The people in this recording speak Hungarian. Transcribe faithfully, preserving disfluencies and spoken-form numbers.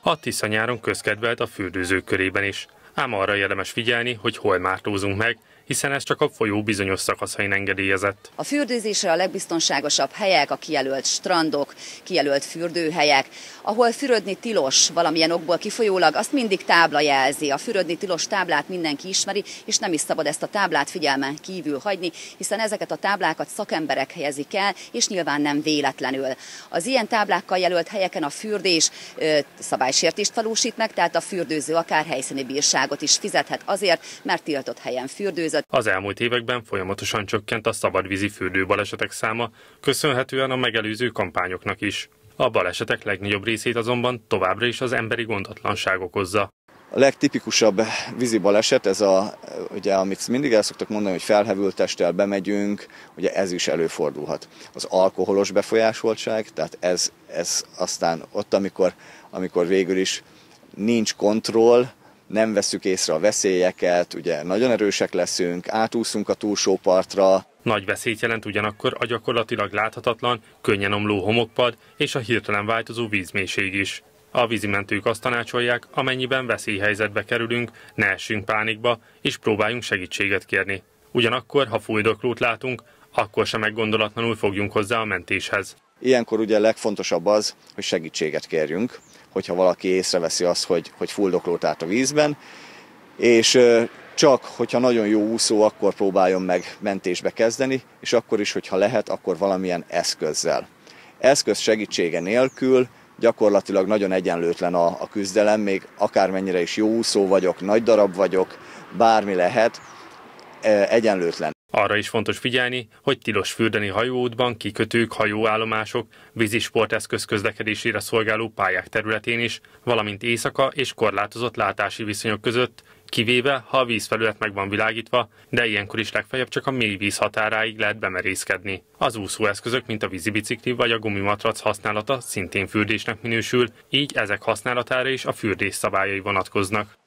A Tisza nyáron közkedvelt a fürdőzők körében is. Ám arra érdemes figyelni, hogy hol mártózunk meg, hiszen ez csak a folyó bizonyos szakaszain engedélyezett. A fürdőzésre a legbiztonságosabb helyek a kijelölt strandok, kijelölt fürdőhelyek, ahol fürödni tilos valamilyen okból kifolyólag, azt mindig tábla jelzi. A fürödni tilos táblát mindenki ismeri, és nem is szabad ezt a táblát figyelmen kívül hagyni, hiszen ezeket a táblákat szakemberek helyezik el, és nyilván nem véletlenül. Az ilyen táblákkal jelölt helyeken a fürdés ö, szabálysértést valósít meg, tehát a fürdőző akár helyszíni bírságot is fizethet azért, mert tiltott helyen fürdőzött. Az elmúlt években folyamatosan csökkent a szabadvízi fürdőbalesetek száma, köszönhetően a megelőző kampányoknak is. A balesetek legnagyobb részét azonban továbbra is az emberi gondatlanság okozza. A legtipikusabb vízi baleset, ez a, ugye, amit mindig el szoktak mondani, hogy felhevült testtel bemegyünk, ugye ez is előfordulhat. Az alkoholos befolyásoltság, tehát ez, ez aztán ott, amikor, amikor végül is nincs kontroll, nem vesszük észre a veszélyeket, ugye nagyon erősek leszünk, átúszunk a túlsó partra. Nagy veszélyt jelent ugyanakkor a gyakorlatilag láthatatlan, könnyen omló homokpad és a hirtelen változó vízmélység is. A vízimentők azt tanácsolják, amennyiben veszélyhelyzetbe kerülünk, ne essünk pánikba, és próbáljunk segítséget kérni. Ugyanakkor, ha fuldoklót látunk, akkor sem meggondolatlanul fogjunk hozzá a mentéshez. Ilyenkor ugye a legfontosabb az, hogy segítséget kérjünk, hogyha valaki észreveszi azt, hogy, hogy fuldoklót át a vízben, és csak, hogyha nagyon jó úszó, akkor próbáljon meg mentésbe kezdeni, és akkor is, hogyha lehet, akkor valamilyen eszközzel. Eszköz segítsége nélkül gyakorlatilag nagyon egyenlőtlen a, a küzdelem, még akármennyire is jó úszó vagyok, nagy darab vagyok, bármi lehet, egyenlőtlen. Arra is fontos figyelni, hogy tilos fürdeni hajóútban, kikötők, hajóállomások, vízisporteszköz közlekedésére szolgáló pályák területén is, valamint éjszaka és korlátozott látási viszonyok között, kivéve, ha a vízfelület meg van világítva, de ilyenkor is legfeljebb csak a mély víz határáig lehet bemerészkedni. Az úszóeszközök, mint a vízibicikli vagy a gumimatrac használata szintén fürdésnek minősül, így ezek használatára is a fürdés szabályai vonatkoznak.